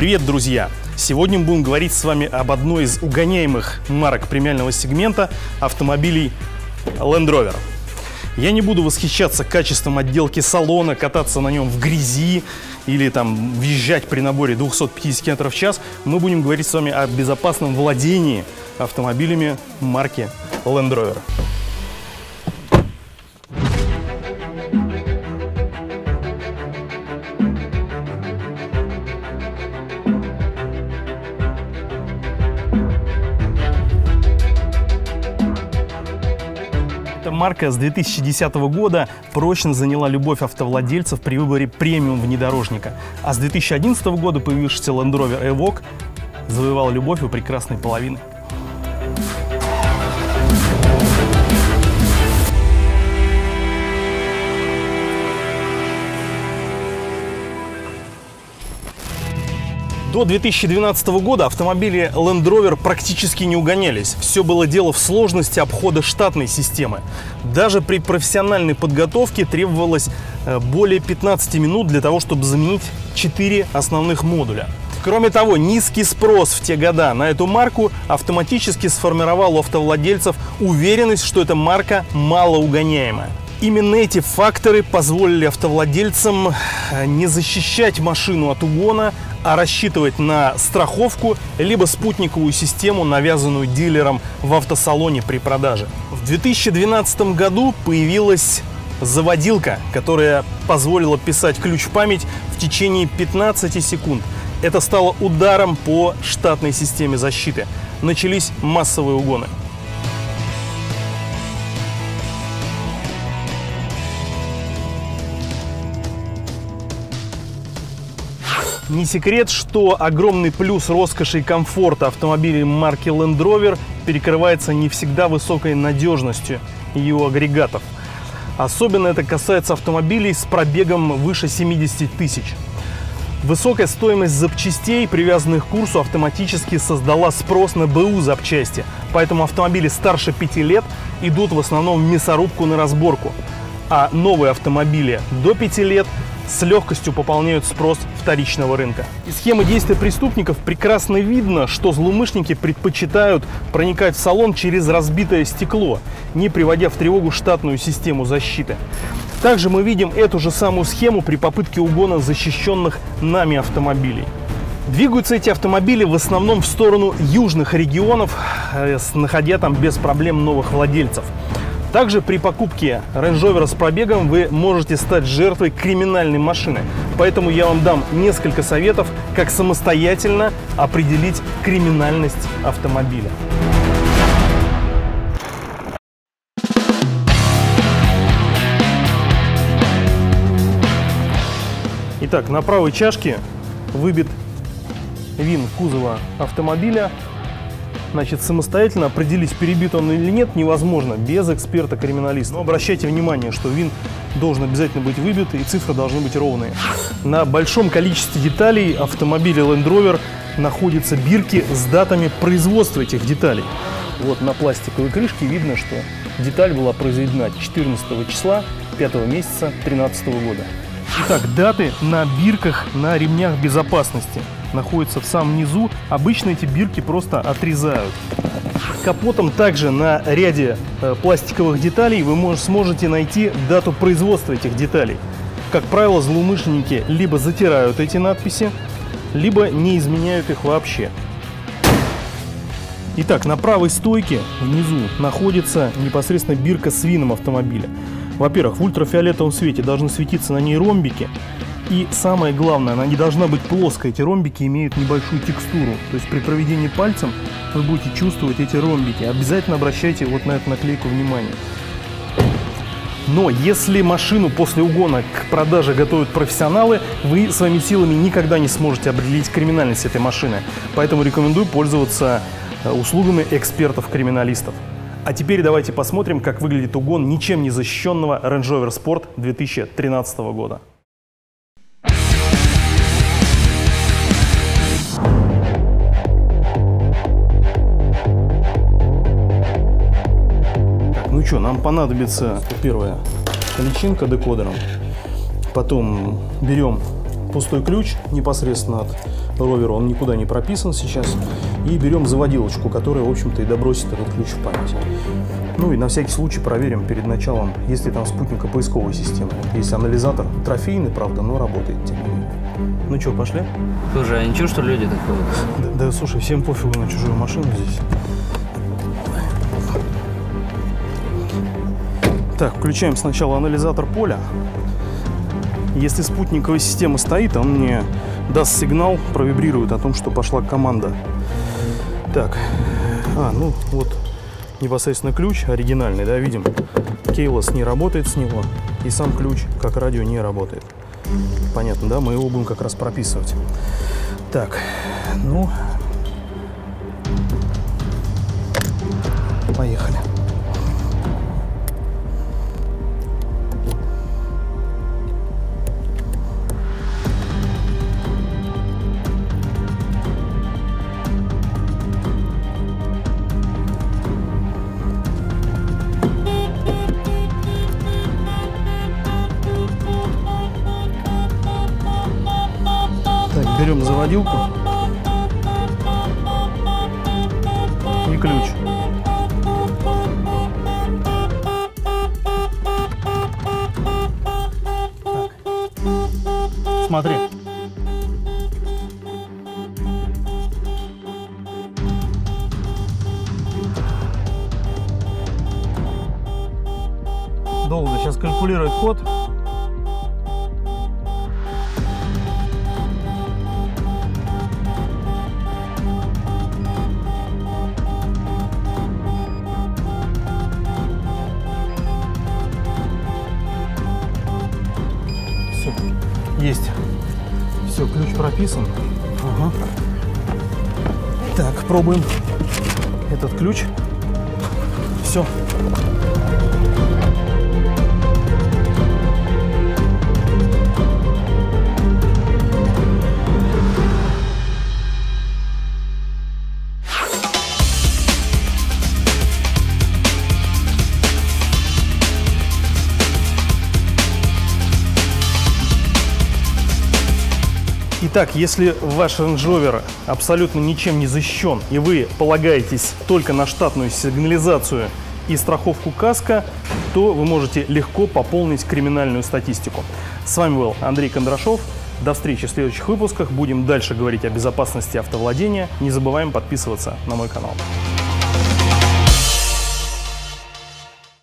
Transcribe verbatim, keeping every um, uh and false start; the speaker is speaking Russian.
Привет, друзья! Сегодня мы будем говорить с вами об одной из угоняемых марок премиального сегмента автомобилей Land Rover. Я не буду восхищаться качеством отделки салона, кататься на нем в грязи или там въезжать при наборе двухсот пятидесяти километров в час. Мы будем говорить с вами о безопасном владении автомобилями марки Land Rover. Эта марка с две тысячи десятого года прочно заняла любовь автовладельцев при выборе премиум внедорожника. А с две тысячи одиннадцатого года появившийся Land Rover Evoque завоевал любовь у прекрасной половины. До две тысячи двенадцатого года автомобили Land Rover практически не угонялись. Все было дело в сложности обхода штатной системы. Даже при профессиональной подготовке требовалось более пятнадцати минут для того, чтобы заменить четыре основных модуля. Кроме того, низкий спрос в те года на эту марку автоматически сформировал у автовладельцев уверенность, что эта марка малоугоняемая. Именно эти факторы позволили автовладельцам не защищать машину от угона, а рассчитывать на страховку либо спутниковую систему, навязанную дилером в автосалоне при продаже. В две тысячи двенадцатом году появилась заводилка, которая позволила писать ключ в память в течение пятнадцати секунд. Это стало ударом по штатной системе защиты. Начались массовые угоны. Не секрет, что огромный плюс роскоши и комфорта автомобилей марки Land Rover перекрывается не всегда высокой надежностью ее агрегатов. Особенно это касается автомобилей с пробегом выше семидесяти тысяч. Высокая стоимость запчастей, привязанных к курсу, автоматически создала спрос на БУ запчасти. Поэтому автомобили старше пяти лет идут в основном в мясорубку на разборку. А новые автомобили до пяти лет с легкостью пополняют спрос вторичного рынка. Из схемы действия преступников прекрасно видно, что злоумышленники предпочитают проникать в салон через разбитое стекло, не приводя в тревогу штатную систему защиты. Также мы видим эту же самую схему при попытке угона защищенных нами автомобилей. Двигаются эти автомобили в основном в сторону южных регионов, находя там без проблем новых владельцев. Также при покупке Range Rover с пробегом вы можете стать жертвой криминальной машины. Поэтому я вам дам несколько советов, как самостоятельно определить криминальность автомобиля. Итак, на правой чашке выбит вин кузова автомобиля. Значит, самостоятельно определить, перебит он или нет, невозможно без эксперта-криминалиста. Но обращайте внимание, что вин должен обязательно быть выбит и цифры должны быть ровные. На большом количестве деталей автомобиля Land Rover находятся бирки с датами производства этих деталей. Вот на пластиковой крышке видно, что деталь была произведена четырнадцатого числа пятого месяца две тысячи тринадцатого года. Итак, даты на бирках на ремнях безопасности находятся в самом низу. Обычно эти бирки просто отрезают. Капотом также на ряде э, пластиковых деталей вы мож, сможете найти дату производства этих деталей. Как правило, злоумышленники либо затирают эти надписи, либо не изменяют их вообще. Итак, на правой стойке внизу находится непосредственно бирка с вином автомобиля. Во-первых, в ультрафиолетовом свете должны светиться на ней ромбики. И самое главное, она не должна быть плоской. Эти ромбики имеют небольшую текстуру. То есть при проведении пальцем вы будете чувствовать эти ромбики. Обязательно обращайте вот на эту наклейку внимание. Но если машину после угона к продаже готовят профессионалы, вы своими силами никогда не сможете определить криминальность этой машины. Поэтому рекомендую пользоваться услугами экспертов-криминалистов. А теперь давайте посмотрим, как выглядит угон ничем не защищенного Range Rover Sport две тысячи тринадцатого года. Так, ну что, нам понадобится, первое, личинка декодером. Потом берем пустой ключ непосредственно от Rover, он никуда не прописан сейчас. И берем заводилочку, которая, в общем-то, и добросит этот ключ в память. Ну и на всякий случай проверим перед началом, есть ли там спутнико-поисковая система. Есть анализатор, трофейный, правда, но работает, тем не менее. Ну что, пошли? Слушай, а ничего, что люди такое? Да, да, слушай, всем пофигу на чужую машину здесь. Так, включаем сначала анализатор поля. Если спутниковая система стоит, он мне даст сигнал, провибрирует о том, что пошла команда. Так, а, ну вот непосредственно ключ оригинальный, да, видим. Кейлос не работает с него, и сам ключ, как радио, не работает. Понятно, да? Мы его будем как раз прописывать. Так, ну, поехали. Берем заводилку и ключ. Так. Смотри. Долго. Сейчас калькулирует ход. Есть. Все, ключ прописан. Ага. Так, пробуем этот ключ. Все. Итак, если ваш Range Rover абсолютно ничем не защищен, и вы полагаетесь только на штатную сигнализацию и страховку каско, то вы можете легко пополнить криминальную статистику. С вами был Андрей Кондрашов. До встречи в следующих выпусках. Будем дальше говорить о безопасности автовладения. Не забываем подписываться на мой канал.